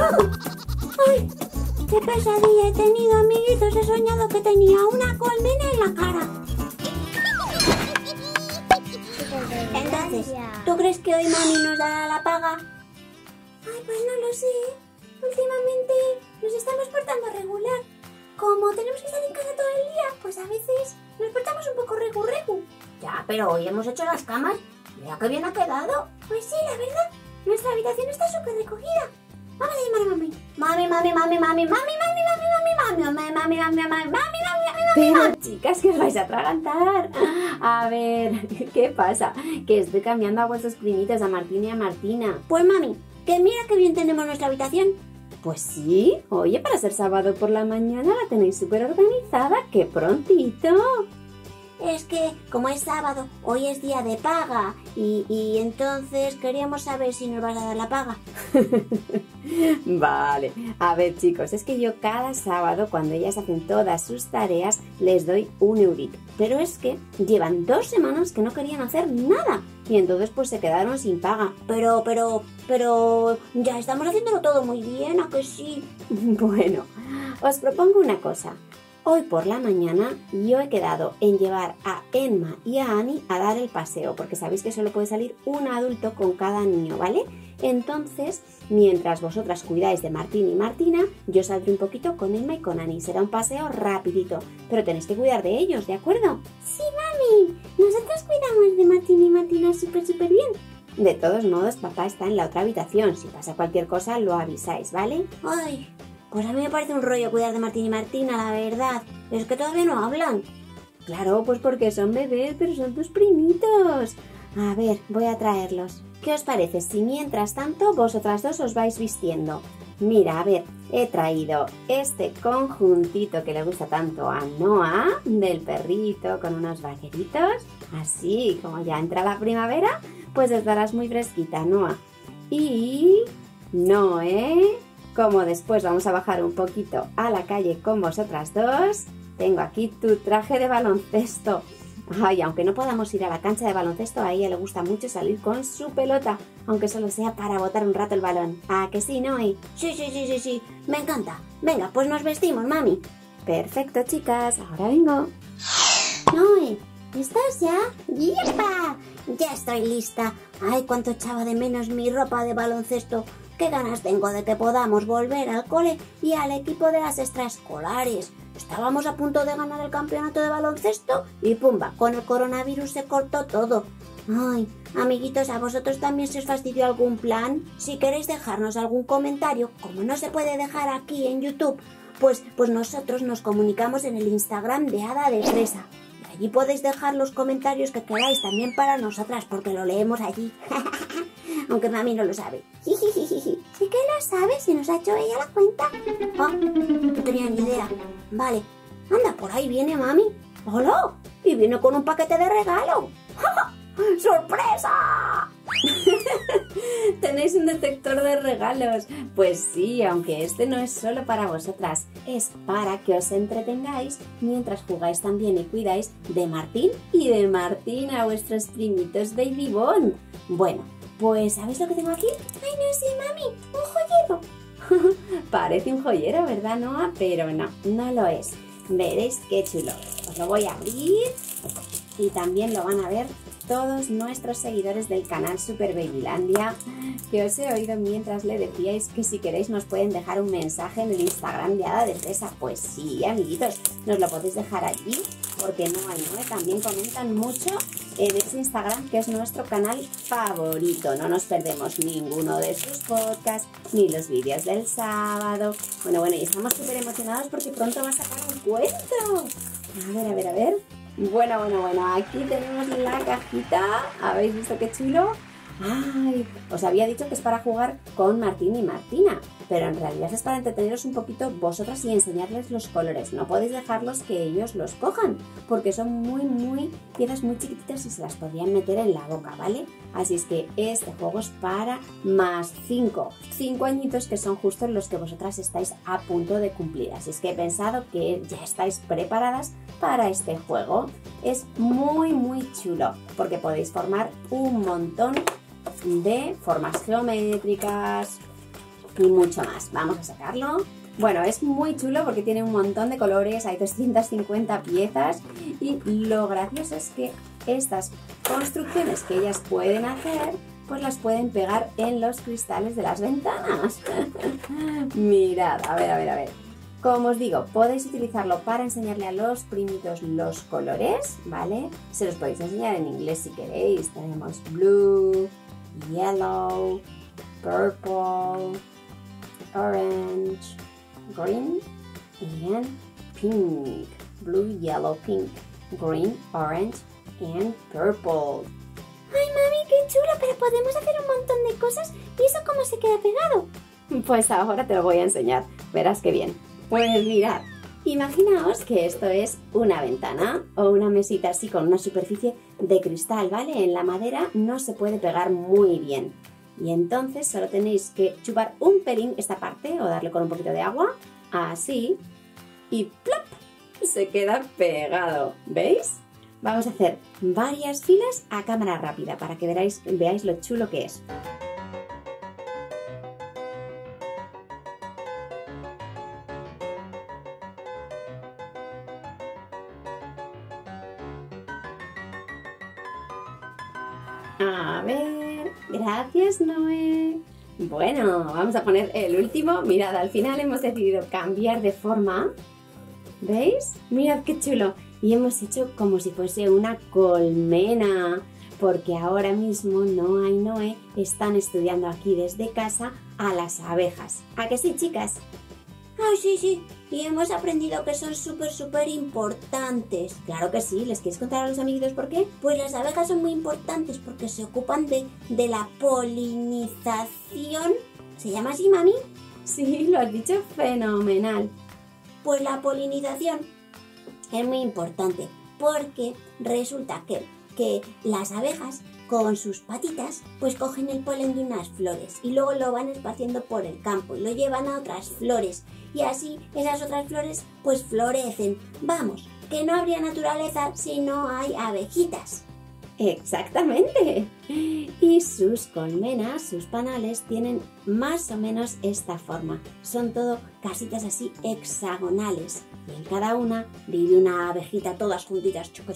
¡Ay! ¡Qué pesadilla he tenido, amiguitos! He soñado que tenía una colmena en la cara. Entonces, ¿tú crees que hoy mami nos dará la paga? Ay, pues no lo sé. Últimamente nos estamos portando regular. Como tenemos que estar en casa todo el día, pues a veces nos portamos un poco regu. Ya, pero hoy hemos hecho las camas. Mira qué bien ha quedado. Pues sí, la verdad. Nuestra habitación está súper recogida. Vamos a llamar a mami. Pero chicas, que os vais a atragantar. A ver, ¿qué pasa? Que estoy cambiando a vuestros primitos, a Martín y a Martina. Pues mami, que mira qué bien tenemos nuestra habitación. Pues sí, oye, para ser sábado por la mañana la tenéis súper organizada, ¡qué prontito! Es que, como es sábado, hoy es día de paga y entonces queríamos saber si nos vas a dar la paga. Vale, a ver chicos, es que yo cada sábado cuando ellas hacen todas sus tareas les doy un eurito. Pero es que llevan 2 semanas que no querían hacer nada y entonces pues se quedaron sin paga. Pero, ya estamos haciéndolo todo muy bien, ¿a que sí? Bueno, os propongo una cosa. Hoy por la mañana yo he quedado en llevar a Emma y a Ani a dar el paseo, porque sabéis que solo puede salir un adulto con cada niño, ¿vale? Entonces, mientras vosotras cuidáis de Martín y Martina, yo saldré un poquito con Emma y con Ani. Será un paseo rapidito, pero tenéis que cuidar de ellos, ¿de acuerdo? Sí, mami. Nosotras cuidamos de Martín y Martina súper bien. De todos modos, papá está en la otra habitación. Si pasa cualquier cosa, lo avisáis, ¿vale? Ay, pues a mí me parece un rollo cuidar de Martín y Martina, la verdad. Es que todavía no hablan. Claro, pues porque son bebés, pero son tus primitos. A ver, voy a traerlos. ¿Qué os parece si mientras tanto vosotras dos os vais vistiendo? Mira, a ver, he traído este conjuntito que le gusta tanto a Noah, del perrito con unos vaqueritos. Así, como ya entra la primavera, pues estarás muy fresquita, Noah. Y Noé, como después vamos a bajar un poquito a la calle con vosotras dos, tengo aquí tu traje de baloncesto. Ay, aunque no podamos ir a la cancha de baloncesto, a ella le gusta mucho salir con su pelota, aunque solo sea para botar un rato el balón. ¿A que sí, Noé? Sí, me encanta. Venga, pues nos vestimos, mami. Perfecto, chicas, ahora vengo. Noé, ¿estás ya? ¡Yepa! Ya estoy lista. Ay, cuánto echaba de menos mi ropa de baloncesto. Qué ganas tengo de que podamos volver al cole y al equipo de las extraescolares. Estábamos a punto de ganar el campeonato de baloncesto y pumba, con el coronavirus se cortó todo. Ay, amiguitos, ¿a vosotros también se os fastidió algún plan? Si queréis dejarnos algún comentario, como no se puede dejar aquí en YouTube, pues nosotros nos comunicamos en el Instagram de Hada de Fresa. Y allí podéis dejar los comentarios que queráis también para nosotras, porque lo leemos allí. Aunque mami no lo sabe. Sí que lo sabe, si nos ha hecho ella la cuenta. Oh, no tenía ni idea. Vale, anda, por ahí viene mami. ¡Hola! Y viene con un paquete de regalo. ¡Sorpresa! ¿Tenéis un detector de regalos? Pues sí, aunque este no es solo para vosotras, es para que os entretengáis mientras jugáis también y cuidáis de Martín y de Martina, vuestros primitos Baby Bond. Bueno, pues ¿sabéis lo que tengo aquí? Ay, no sé, mami, un joyero. Parece un joyero, ¿verdad, Noah? Pero no, no lo es. Veréis qué chulo. Os lo voy a abrir y también lo van a ver todos nuestros seguidores del canal Super Babylandia, que os he oído mientras le decíais que si queréis nos pueden dejar un mensaje en el Instagram de Hada de Fresa. Pues sí, amiguitos, nos lo podéis dejar allí, porque Noah y Noé también comentan mucho en ese Instagram, que es nuestro canal favorito. No nos perdemos ninguno de sus podcasts, ni los vídeos del sábado. Bueno, y estamos súper emocionados porque pronto va a sacar un cuento. A ver. Bueno, aquí tenemos la cajita. ¿Habéis visto qué chulo? ¡Ay! Os había dicho que es para jugar con Martín y Martina, pero en realidad es para entreteneros un poquito vosotras y enseñarles los colores. No podéis dejarlos que ellos los cojan, porque son piezas muy chiquititas y se las podrían meter en la boca, ¿vale? Así es que este juego es para más 5 añitos, que son justo los que vosotras estáis a punto de cumplir. Así es que he pensado que ya estáis preparadas para este juego. Es muy chulo, porque podéis formar un montón de formas geométricas, y mucho más. Vamos a sacarlo. Bueno, es muy chulo porque tiene un montón de colores, hay 250 piezas y lo gracioso es que estas construcciones que ellas pueden hacer, pues las pueden pegar en los cristales de las ventanas. Mirad, a ver. Como os digo, podéis utilizarlo para enseñarle a los primitos los colores, ¿vale? Se los podéis enseñar en inglés si queréis. Tenemos blue, yellow, purple, orange, green and pink. Blue, yellow, pink, green, orange and purple. ¡Ay, mami, qué chulo! Pero podemos hacer un montón de cosas. ¿Y eso cómo se queda pegado? Pues ahora te lo voy a enseñar. Verás qué bien. Pues mirad, imaginaos que esto es una ventana o una mesita así con una superficie de cristal, ¿vale? En la madera no se puede pegar muy bien. Y entonces solo tenéis que chupar un pelín esta parte o darle con un poquito de agua, así, y ¡plop! Se queda pegado, ¿veis? Vamos a hacer varias filas a cámara rápida para que veáis lo chulo que es. A ver, gracias Noé. Bueno, vamos a poner el último. Mirad, al final hemos decidido cambiar de forma. ¿Veis? Mirad qué chulo. Y hemos hecho como si fuese una colmena. Porque ahora mismo Noa y Noé están estudiando aquí desde casa a las abejas. ¿A que sí, chicas? ¡Ay, sí! Y hemos aprendido que son súper importantes. Claro que sí. ¿Les quieres contar a los amiguitos por qué? Pues las abejas son muy importantes porque se ocupan de la polinización. ¿Se llama así, mami? Sí, lo has dicho fenomenal. Pues la polinización es muy importante porque resulta que las abejas con sus patitas pues cogen el polen de unas flores y luego lo van esparciendo por el campo y lo llevan a otras flores y así esas otras flores pues florecen. Vamos, que no habría naturaleza si no hay abejitas. Exactamente. Y sus colmenas, sus panales tienen más o menos esta forma. Son todo casitas así hexagonales. Y en cada una vive una abejita todas juntitas. Choco.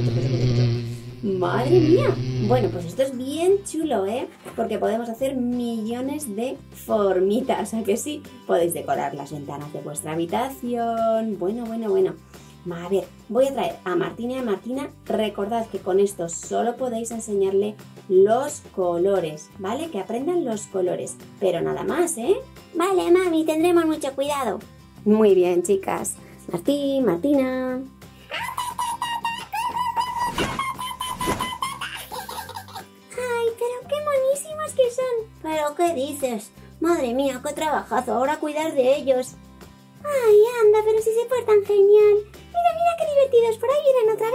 ¡Madre mía! Bueno, pues esto es bien chulo, ¿eh? Porque podemos hacer millones de formitas. ¿A que sí? Podéis decorar las ventanas de vuestra habitación. Bueno. A ver, voy a traer a Martina y a Martina. Recordad que con esto solo podéis enseñarle los colores, ¿vale? Que aprendan los colores, pero nada más, ¿eh? Vale, mami, tendremos mucho cuidado. Muy bien, chicas. Martín, Martina. ¡Ay, pero qué monísimos que son! ¿Pero qué dices? Madre mía, qué trabajazo ahora cuidar de ellos. ¡Ay, anda, pero si se portan genial! Mira qué divertidos, por ahí vienen otra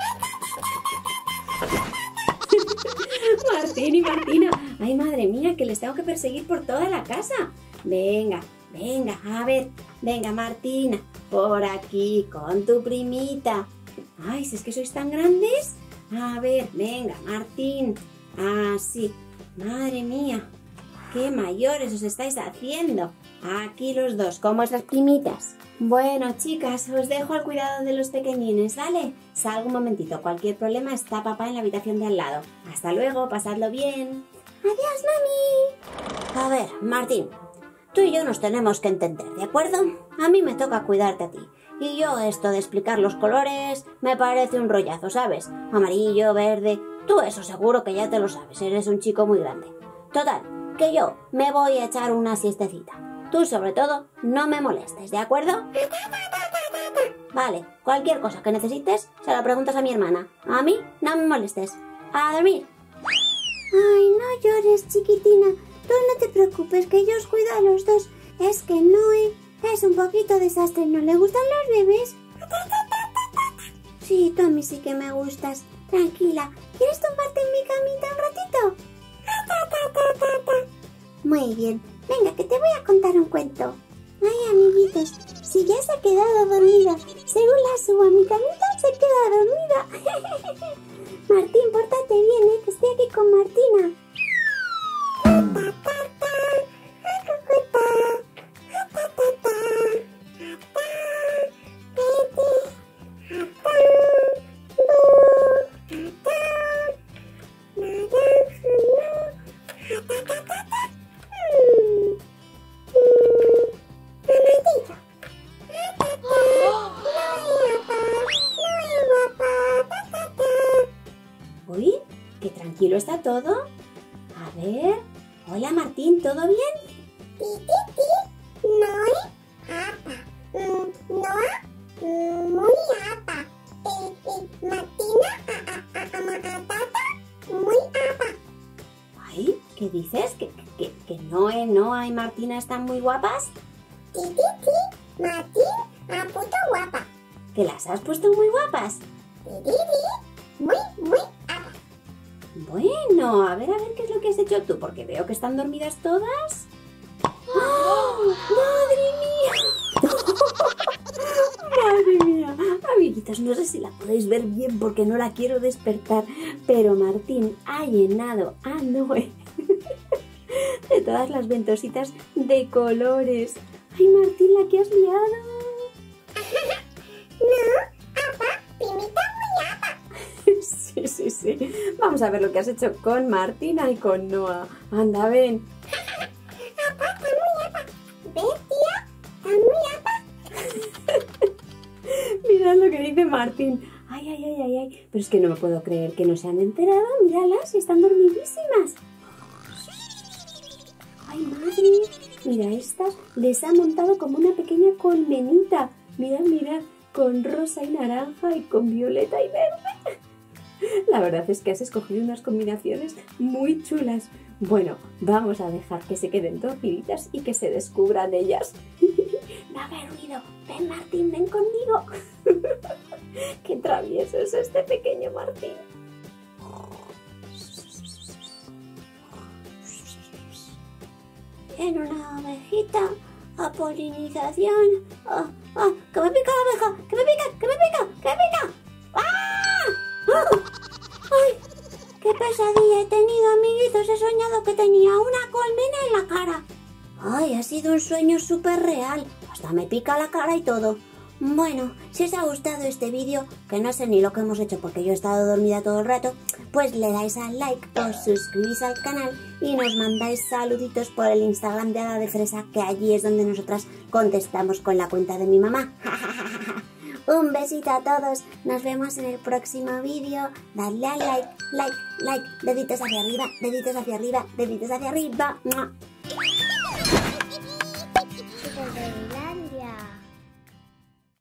vez. Martín y Martina. ¡Ay, madre mía, que les tengo que perseguir por toda la casa! Venga, a ver. Venga, Martina, por aquí con tu primita. ¡Ay, si es que sois tan grandes! A ver, venga, Martín. Así. Madre mía, qué mayores os estáis haciendo. Aquí los dos, como esas primitas. Bueno, chicas, os dejo al cuidado de los pequeñines, ¿vale? Salgo un momentito. Cualquier problema está papá en la habitación de al lado. Hasta luego, pasadlo bien. ¡Adiós, mami! A ver, Martín, tú y yo nos tenemos que entender, ¿de acuerdo? A mí me toca cuidarte a ti. Y yo esto de explicar los colores me parece un rollazo, ¿sabes? Amarillo, verde... Tú eso seguro que ya te lo sabes, eres un chico muy grande. Total, que yo me voy a echar una siestecita. Tú, sobre todo, no me molestes, ¿de acuerdo? Vale, cualquier cosa que necesites, se lo preguntas a mi hermana. A mí, no me molestes. ¡A dormir! Ay, no llores, chiquitina. Tú no te preocupes, que yo os cuido a los dos. Es que Noé es un poquito desastre, ¿no le gustan los bebés? Sí, tú a mí sí que me gustas. Tranquila, ¿quieres tumbarte en mi camita un ratito? Muy bien, venga, que te voy a contar un cuento. Ay, amiguitos, si ya se ha quedado dormida, según la subo a mi camita, se queda dormida. Martín, pórtate bien, que estoy aquí con Martina. ¿lo está todo? A ver. Hola Martín, ¿todo bien? Noe apa. Noa muy apa. Martina muy apa. Ay, ¿qué dices? ¿Que Noa y Martina están muy guapas? Martín a puto guapa. ¿Que las has puesto muy guapas? Muy apa. Bueno, a ver qué es lo que has hecho tú, porque veo que están dormidas todas. ¡Oh! ¡Madre mía! ¡Madre mía! Amiguitos, no sé si la podéis ver bien porque no la quiero despertar, pero Martín ha llenado a Noé de todas las ventositas de colores. ¡Ay, Martín, la que has liado! Sí. Vamos a ver lo que has hecho con Martina y con Noa. Anda, ven. Mirad lo que dice Martín. Ay. Pero es que no me puedo creer que no se han enterado. Míralas, están dormidísimas. Ay, madre. Mira, estas les ha montado como una pequeña colmenita. Mirad. Con rosa y naranja y con violeta y verde. La verdad es que has escogido unas combinaciones muy chulas. Bueno, vamos a dejar que se queden dormiditas y que se descubran ellas. No haber ruido. Ven, Martín, ven conmigo. Qué travieso es este pequeño Martín. En una abejita a polinización. ¡Que me pica la abeja! ¡Que me pica! ¡Ay! ¡Qué pesadilla he tenido, amiguitos! He soñado que tenía una colmena en la cara. ¡Ay! Ha sido un sueño súper real. Hasta me pica la cara y todo. Bueno, si os ha gustado este vídeo, que no sé ni lo que hemos hecho porque yo he estado dormida todo el rato, pues le dais al like, os suscribís al canal y nos mandáis saluditos por el Instagram de Hada de Fresa, que allí es donde nosotras contestamos con la cuenta de mi mamá. Un besito a todos, nos vemos en el próximo vídeo. Dadle al like, deditos hacia arriba, deditos hacia arriba. ¡Mua!